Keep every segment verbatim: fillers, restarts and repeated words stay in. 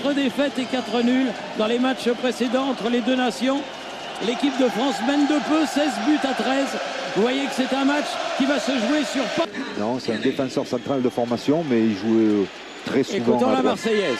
quatre défaites et quatre nuls dans les matchs précédents entre les deux nations. L'équipe de France mène de peu, seize buts à treize. Vous voyez que c'est un match qui va se jouer sur... Non, c'est un défenseur central de formation, mais il jouait très souvent. Écoutons à la droite. Marseillaise.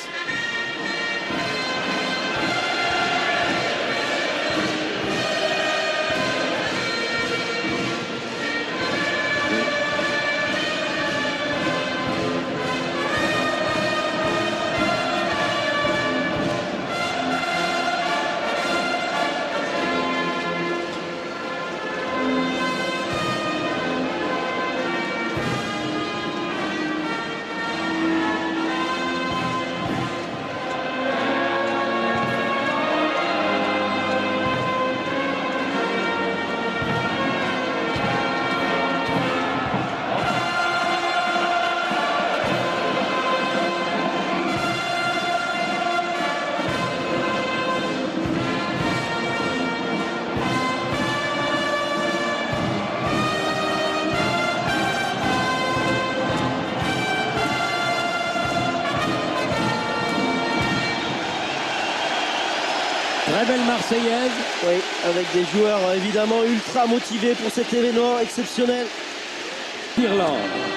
Très belle Marseillaise. Oui, avec des joueurs évidemment ultra motivés pour cet événement exceptionnel. Irlande.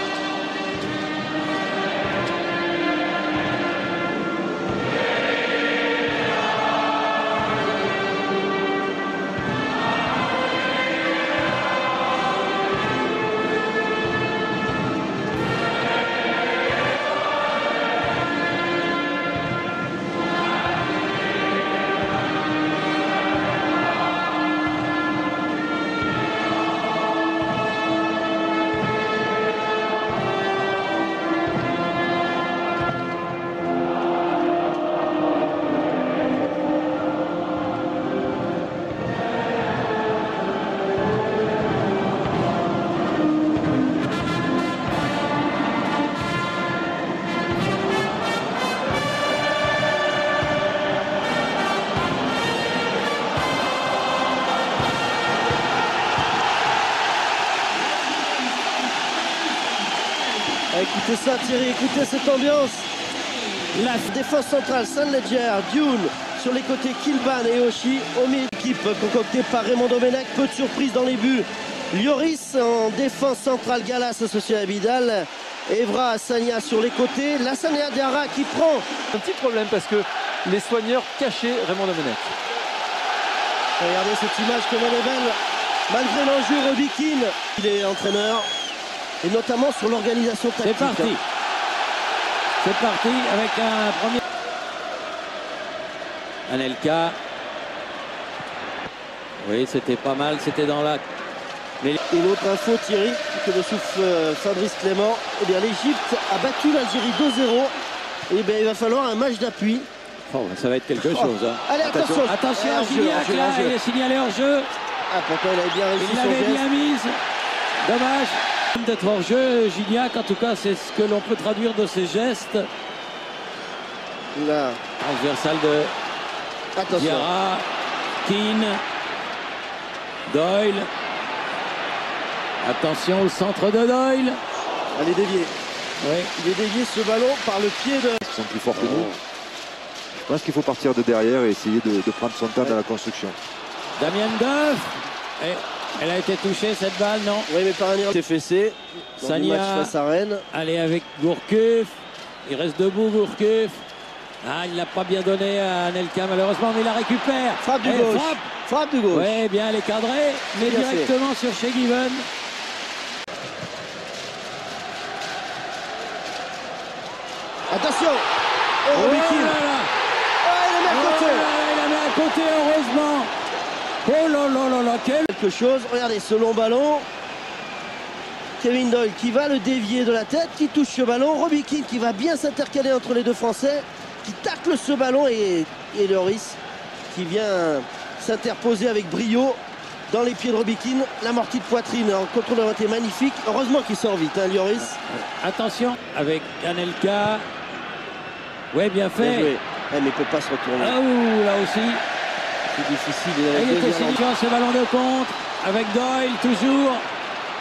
Écoutez ça Thierry, écoutez cette ambiance. La défense centrale, Saint-Ledger, Dune, sur les côtés Kilban et Oshie, au milieu d'équipe concoctée par Raymond Domenech, peu de surprises dans les buts. Lloris en défense centrale, Gallas associé à Vidal, Evra, Sagna sur les côtés, Lassana Diarra qui prend. Un petit problème parce que les soigneurs cachaient Raymond Domenech. Regardez cette image comme elle est belle, malgré l'enjeu Robikin, il est entraîneur. Et notamment sur l'organisation tactique. C'est parti. C'est parti avec un premier... Anelka. Oui, c'était pas mal, c'était dans la... Mais... Et l'autre info, Thierry, que me souffle euh, Fabrice Clément, eh bien l'Égypte a battu l'Algérie deux zéro. Et bien il va falloir un match d'appui. Oh, ça va être quelque oh. chose. Hein. Allez, attention. Attention, hors jeu, Gignac, hors jeu, là, hors jeu. il est signalé hors jeu. Ah, pourtant il avait bien réussi il son l'avait geste. bien mise. Dommage d'être hors jeu, Gignac. En tout cas, c'est ce que l'on peut traduire de ses gestes. Là. Transversal de Attention. Diarra, Keane, Doyle. Attention au centre de Doyle. Elle est déviée. Oui. Il est dévié ce ballon par le pied de... Ils sont plus forts que nous. Je pense qu'il faut partir de derrière et essayer de, de prendre son temps ouais. dans la construction. Damien Duff. Et elle a été touchée cette balle, non? Oui, mais par un T F C. Sagna face à Rennes. Allez avec Gourcuff. Il reste debout, Gourcuff. Ah, il ne l'a pas bien donné à Anelka malheureusement, mais il la récupère. Frappe du et gauche. Frappe. frappe du gauche. Oui, bien, elle est cadrée, mais bien directement fait. sur chez Given. Attention. Oh, Oh, là Mickey. là. Oh, il la met à côté. Oh là là, il la met à côté, heureusement. Oh là là là là, quel... Quelque chose. Regardez ce long ballon. Kevin Doyle qui va le dévier de la tête, qui touche ce ballon. Robbie Keane qui va bien s'intercaler entre les deux Français, qui tacle ce ballon et, et Lloris qui vient s'interposer avec brio dans les pieds de Robbie Keane. L'amorti de poitrine en contrôle de volonté magnifique. Heureusement qu'il sort vite, hein, Lloris. Attention avec Anelka. Ouais, bien fait. Bien joué. Eh, mais il ne peut pas se retourner. Ah, ouh, là aussi. C'est difficile. Il, il était séduisant ce ballon de contre avec Doyle toujours.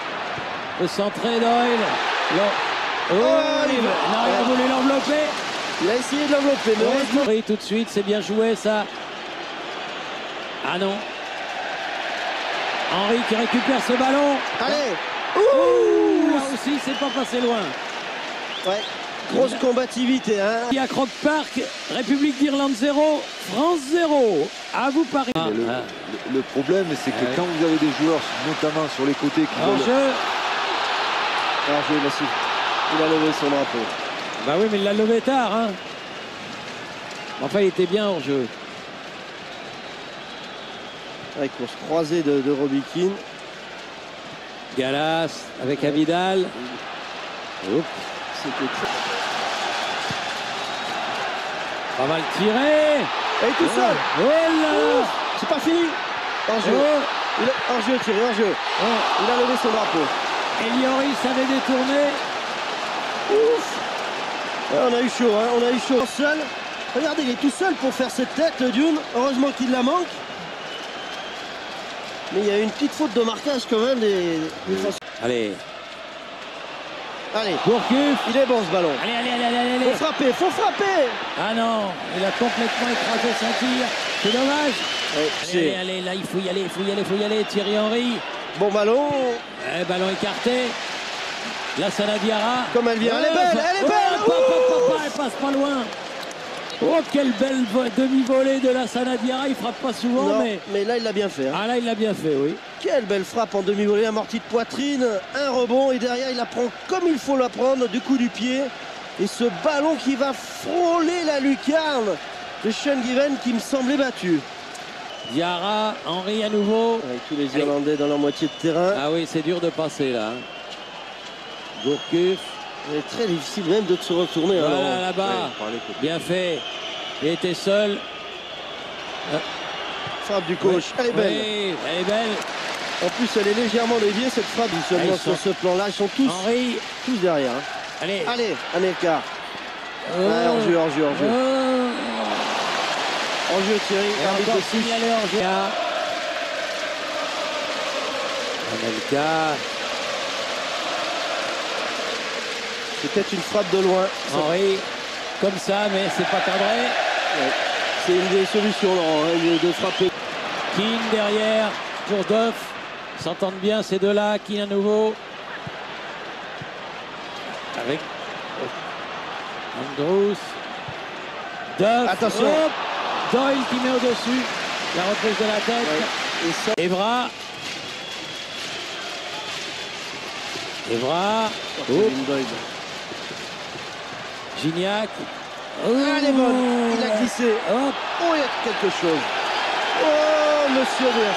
Le centré Doyle. Le... Oh, oh, il, non, il a voulu l'envelopper. Il a essayé de l'envelopper, mais heureusement. Oui, tout de suite, c'est bien joué ça. Ah non. Henry qui récupère ce ballon. Allez. Ouh, là aussi, c'est pas passé loin. Ouais. Grosse combativité, hein. Il y a Croke Park, République d'Irlande zéro, France zéro. À vous Paris. Mais le, Ah, le- le problème, c'est que Ouais. quand vous avez des joueurs, notamment sur les côtés, qui hors veulent- jeu. Alors, je vais Massif. Il a levé son drapeau. Bah oui, mais il l'a levé tard. Hein. Enfin, il était bien hors jeu. Avec course croisée de, de Robbie Keane. Galas avec Abidal. Oups. C'était très... Pas mal tiré. Et tout seul. Oh là. C'est pas fini. Hors jeu. Oh. Il a... Hors jeu, tiré, hors jeu. Oh. Il a levé son drapeau. Et Lloris avait détourné. Ouf. Ouais, on a eu chaud, hein. On a eu chaud. Seul. Regardez, il est tout seul pour faire cette tête, le Dune. Heureusement qu'il la manque. Mais il y a une petite faute de marquage quand même des, des Français. Allez. Allez, Gourcuff. il est bon ce ballon. Allez, allez, allez, allez, allez. Faut frapper, faut frapper. Ah non, il a complètement écrasé son tir. C'est dommage. Ouais, Allez, c'est allez, allez, là, il faut y aller, il faut y aller, il faut y aller. Thierry Henry. bon ballon. Eh, ballon écarté. Là, Sana Diarra. Comme elle vient, elle est belle, elle est belle. Oh, papa, papa, elle passe pas loin. Oh, quelle belle vo- demi-volée de la Sana Diarra. Il frappe pas souvent, Non, mais... mais là il l'a bien fait. hein. Ah là, il l'a bien fait, oui. Quelle belle frappe en demi-volée, amortie de poitrine, un rebond et derrière il la prend comme il faut la prendre du coup du pied. Et ce ballon qui va frôler la lucarne de Sean Given qui me semblait battu. Diarra, Henry à nouveau. Avec tous les Irlandais dans leur moitié de terrain. Ah oui, c'est dur de passer là. hein. Gourcuff. C'est très difficile même de se retourner. hein, Voilà Laurent. là-bas. Ouais, par les côtés. Bien fait. Il était seul. Frappe du coach, elle est belle. Oui, elle est belle. En plus elle est légèrement déviée cette frappe seulement Ah, ils sur sont- ce plan-là. Ils sont tous, Henry. tous derrière. hein. Allez. Allez, Anelka. Oh. Ouais, hors jeu, hors jeu, hors jeu. Oh. Hors jeu Thierry, Et arbitre encore de touche. signalé hors jeu. Anelka. Peut-être une frappe de loin. Ça- Henry. Comme ça, mais c'est pas cadré. ouais. C'est une des solutions, Laurent, hein, de frapper. Keane derrière pour Duff. Ils s'entendent bien ces deux-là. Keane à nouveau. Avec Andrews. Duff. Attention. Hop. Doyle qui met au-dessus. La reprise de la tête. Ouais. Et ça, Evra. Evra. Kevin Doyle. Gignac. Ah, elle est bonne. Il a glissé. Hop. Oh, il y a quelque chose. Oh, monsieur Berch.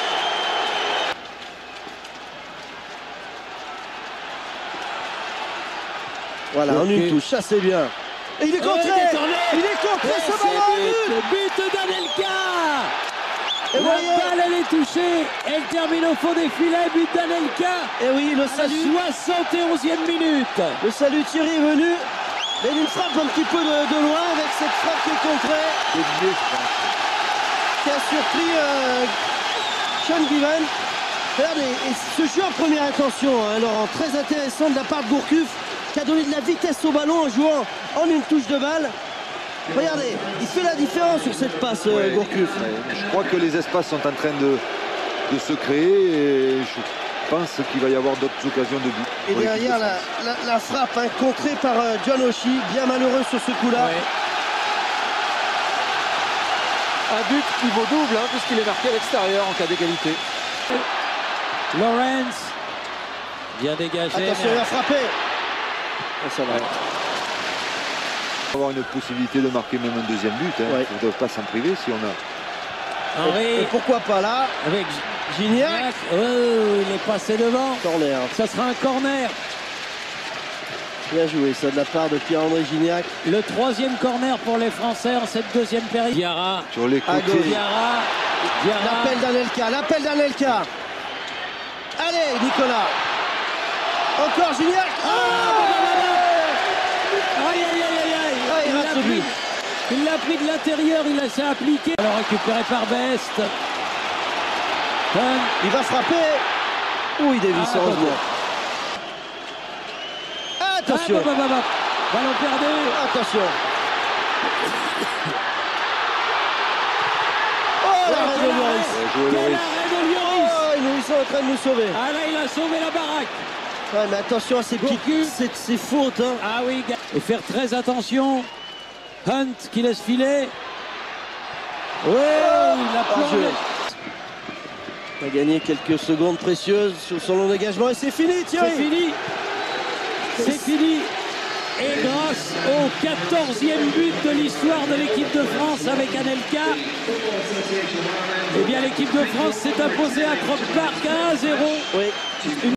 Voilà, en une Ok. touche, ça c'est bien. Et il est Oh, contré. il est détourné. Il est contré, Et ce c'est ballon en but, but. but d'Anelka. Et La voyez, balle, elle est touchée. Elle termine au fond des filets. But d'Anelka. et oui, le À la salut, soixante et onzième minute. le salut Thierry est venu. Mais il frappe un petit peu de, de loin avec cette frappe qui est contrée, C'est mieux, je pense. qui a surpris euh, Sean Given. Regardez, et ce jeu en première intention, hein, Laurent, très intéressant de la part de Gourcuff, qui a donné de la vitesse au ballon en jouant en une touche de balle. Regardez, il fait la différence sur cette passe, euh, Ouais, Gourcuff. ouais. Je crois que les espaces sont en train de, de se créer et je pense qu'il va y avoir d'autres occasions de but. Et pour l'équipe derrière de la, France. la- la frappe hein, contrée par euh, John Oshie, bien malheureux sur ce coup-là. Ouais. Un but qui vaut double, hein, puisqu'il est marqué à l'extérieur en cas d'égalité. Lawrence. Bien dégagé. Attention, il va frapper. Ah, ça va. Ouais. Avoir une possibilité de marquer même un deuxième but. Hein. Ouais. On ne doit pas s'en priver si on a. Et, Henry. et pourquoi pas là, Avec Gignac. Gignac. Oh, il est passé devant. Corner. Ça sera un corner. Bien joué ça de la part de Pierre-André Gignac. Le troisième corner pour les Français en cette deuxième période. Diarra. Sur les À côtés. gauche. Diarra. Diarra. L'appel d'Anelka, l'appel d'Anelka. Allez, Nicolas. Encore Gignac. Ah, Aïe, aïe, aïe, aïe, aïe. Ah, il Il rate l'a ce pris. but. Il l'a pris de l'intérieur, il a s'est appliqué. Alors récupéré par Best. Dunn. Il va frapper. Ouh, il dévisse, Ah, heureusement. Attention. Ah, bah, bah, bah. Ballon perdu. Attention. Oh, l'arrêt de Lloris. Joué Quel Lloris. arrêt de Lloris. Oh, ils sont en train de nous sauver. Ah là, il a sauvé la baraque. Ouais, mais attention à ces petites Gourcuff. ces, ces fautes. Hein. Ah oui, gars. Et faire très attention. Hunt qui laisse filer. Ouais, il a plongé. jeu. Il a gagné quelques secondes précieuses sur son long dégagement et c'est fini, Thierry. C'est fini. C'est fini. Et grâce au quatorzième but de l'histoire de l'équipe de France avec Anelka, eh bien l'équipe de France s'est imposée à Croke Park un à zéro. Oui.